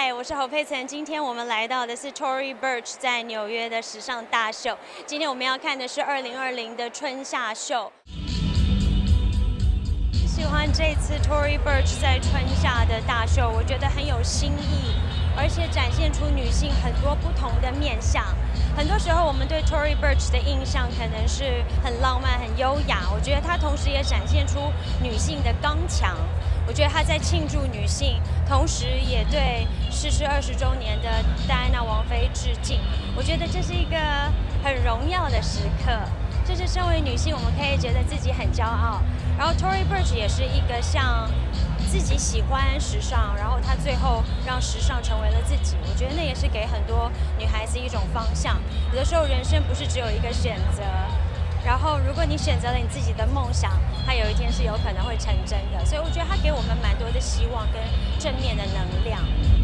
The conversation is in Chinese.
嗨，我是侯佩岑。今天我们来到的是 Tory Burch 在纽约的时尚大秀。今天我们要看的是2020的春夏秀。喜欢这次 Tory Burch 在春夏的大秀，我觉得很有新意，而且展现出女性很多不同的面向。很多时候我们对 Tory Burch 的印象可能是很浪漫、很优雅，我觉得她同时也展现出女性的刚强。我觉得她在庆祝女性，同时也对逝世20周年的戴安娜王妃致敬。我觉得这是一个很荣耀的时刻，就是身为女性，我们可以觉得自己很骄傲。然后 Tory Burch 也是一个像自己喜欢时尚，然后她最后让时尚成为了自己。我觉得那也是给很多女孩子一种方向。有的时候人生不是只有一个选择。然后，如果你选择了你自己的梦想，它有一天是有可能会成真的。所以我觉得它给我们蛮多的希望跟正面的能量。